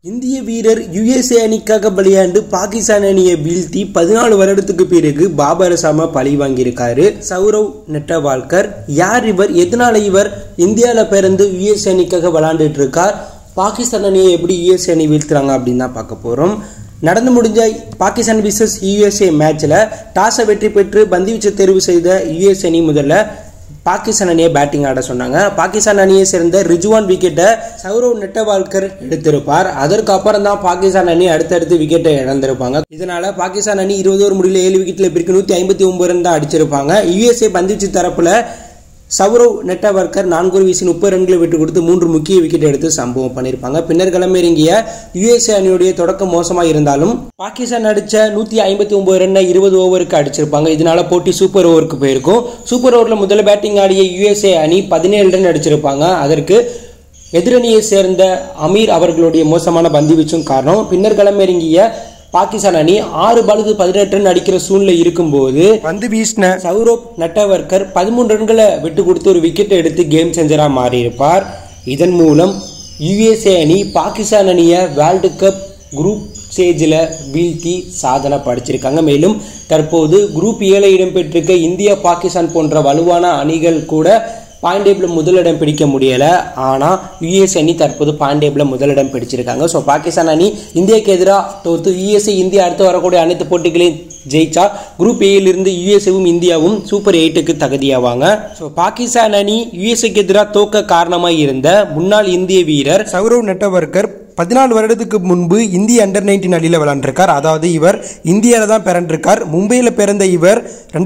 இந்திய வீரர் யுஎஸ்ஏ அணிக்காக விளையாண்டு பாகிஸ்தான் அணியை வீழ்த்தி 14 வருடத்துக்கு பிறகு பாபர் அசாமை பழி வாங்கியிருக்காரு சௌரவ் நெட்டவால்கர். யார் இவர்? எதனால இவர் இந்தியாவில் பிறந்து யுஎஸ்ஏ அணிக்காக விளையாண்டுட்டு இருக்கார்? பாகிஸ்தான் அணியை எப்படி யுஎஸ்ஏ அணி வீழ்த்துறாங்க அப்படின்னு தான் பார்க்க போறோம். நடந்து முடிஞ்ச பாகிஸ்தான் விசஸ் யுஎஸ்ஏ மேட்ச்ல டாஸை வெற்றி பெற்று பந்துவீச்சை தேர்வு செய்த யுஎஸ்ஏ அணி முதல்ல பாகிஸ்தான் அணியை பேட்டிங் ஆட சொன்னாங்க. பாகிஸ்தான் அணியை சேர்ந்த ரிஜுவான் விக்கெட்டை சௌரவ் நெட்டவால்கர் எடுத்திருப்பார். அதற்கு அப்புறம் தான் பாகிஸ்தான் அணி அடுத்தடுத்து விக்கெட்டை இழந்திருப்பாங்க. இதனால பாகிஸ்தான் அணி 20 ஓவர் முடிவில் 7 விக்கெட்ல பிரிக்கு 159 ரன் தான் அடிச்சிருப்பாங்க. யுஎஸ்ஏ பந்துவீச்சு தரப்புல சௌரவ் நெட்டவால்கர் 4 ஓவர் வீசி 30 ரன்களை விட்டு கொடுத்து 3 முக்கிய விக்கெட் எடுத்து சம்பவம் பண்ணியிருப்பாங்க. பின்னர் களமிறங்கிய யுஎஸ்ஏ அணியுடைய தொடக்கம் மோசமாக இருந்தாலும் பாகிஸ்தான் அடிச்ச 159 ரன்னை 20 ஓவருக்கு அடிச்சிருப்பாங்க. இதனால போட்டி சூப்பர் ஓவருக்கு போயிருக்கும். சூப்பர் ஓவரில் முதல்ல பேட்டிங் ஆடிய யுஎஸ்ஏ அணி 17 ரன் அடிச்சிருப்பாங்க. அதற்கு எதிரணியை சேர்ந்த அமீர் அவர்களுடைய மோசமான பந்துவீச்சும் காரணம். பின்னர் களமிறங்கிய பாகிஸ்தான் அணி 6 பாலுக்கு 18 ரன் அடிக்கிற சூழ்நிலை இருக்கும்போது பந்து வீசின சௌரவ் நெட்டவால்கர் 13 ரன்களை விட்டு கொடுத்து ஒரு விக்கெட்டை எடுத்து கேம் சேஞ்சரா மாறியிருப்பார். இதன் மூலம் யுஎஸ்ஏ அணி பாகிஸ்தான் அணியை வேர்ல்டு கப் குரூப் ஸ்டேஜில் வீழ்த்தி சாதனை படைச்சிருக்காங்க. மேலும் தற்போது குரூப் 7 இடம்பெற்றிருக்க இந்தியா பாகிஸ்தான் போன்ற வலுவான அணிகள் கூட பாயிண்ட் டேபிள் முதலிடம் பிடிக்க முடியல. ஆனால் யுஎஸ்ஏ அணி தற்போது பாயிண்ட் டேபிள் முதலிடம் பிடிச்சிருக்காங்க. ஸோ பாகிஸ்தான் அணி இந்தியாவுக்கு எதிராக தோத்து யுஎஸ்ஏ இந்தியா அடுத்து வரக்கூடிய அனைத்து போட்டிகளையும் ஜெயிச்சா குரூப் ஏயிலிருந்து யுஎஸ்ஏவும் இந்தியாவும் சூப்பர் 8க்கு தகுதியாவாங்க. ஸோ பாகிஸ்தான் அணி யுஎஸ்ஏக்கு எதிராக தோக்க காரணமாக இருந்த முன்னாள் இந்திய வீரர் சௌரவ் நெட்டவால்கர் 14 வருடத்துக்கு முன்பு இந்திய அண்டர் 19 அணியில் விளையாண்டுருக்கார். அதாவது இவர் இந்தியாவில் தான் பிறந்திருக்கார். மும்பையில் பிறந்த இவர்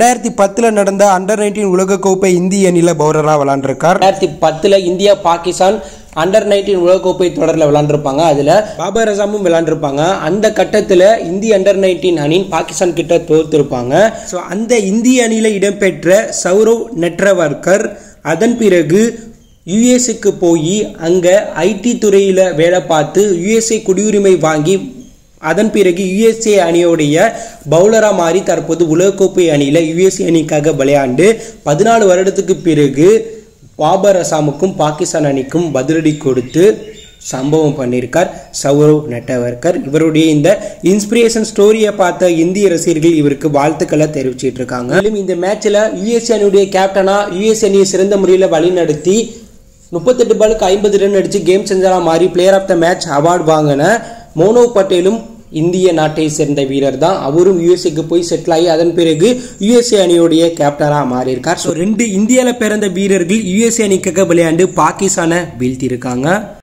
2010 நடந்த அண்டர் 19 உலகக்கோப்பை இந்திய அணியில் பவுலராக விளையாண்டுருக்கார். 2010 இந்தியா பாகிஸ்தான் அண்டர் 19 உலகக்கோப்பை தொடரில் விளையாண்டுருப்பாங்க. அதில் பாபர் அசாமும் விளையாண்டுருப்பாங்க. அந்த கட்டத்தில் இந்திய அண்டர் 19 அணி பாகிஸ்தான் கிட்ட தோற்றிருப்பாங்க. ஸோ அந்த இந்திய அணியில் இடம்பெற்ற சௌரவ் நெட்டவால்கர் அதன் பிறகு யுஎஸ்ஏக்கு போய் அங்கே ஐடி துறையில் வேலை பார்த்து யுஎஸ்ஏ குடியுரிமை வாங்கி அதன் பிறகு யுஎஸ்ஏ அணியோடைய பவுலராக மாறி தற்போது உலகக்கோப்பை அணியில் யுஎஸ்ஏ அணிக்காக விளையாண்டு 14 வருடத்துக்கு பிறகு பாபர் அசாமுக்கும் பாகிஸ்தான் அணிக்கும் பதிலடி கொடுத்து சம்பவம் பண்ணியிருக்கார் சௌரவ் நெட்டவால்கர். இவருடைய இந்த இன்ஸ்பிரேஷன் ஸ்டோரியை பார்த்த இந்திய ரசிகர்கள் இவருக்கு வாழ்த்துக்களை தெரிவிச்சிட்டு இருக்காங்க. மேலும் இந்த மேட்ச்ல யுஎஸ்ஏ அணியுடைய கேப்டனா யுஎஸ்ஏ அணியை சிறந்த முறையில் வழிநடத்தி 38 பாலுக்கு 50 ரன் அடிச்சு கேம் சேஞ்சரா மாறி player of the match award வாங்கின மோனவ் பட்டேலும் இந்திய நாட்டை சேர்ந்த வீரர் தான். அவரும் யுஎஸ்ஏக்கு போய் செட்டில் ஆகி அதன் பிறகு யுஎஸ்ஏ அணியுடைய கேப்டனாக மாறியிருக்கார். ஸோ 2 இந்தியாவில் பிறந்த வீரர்கள் யுஎஸ்ஏ அணிக்காக விளையாண்டு பாகிஸ்தானை வீழ்த்தி இருக்காங்க.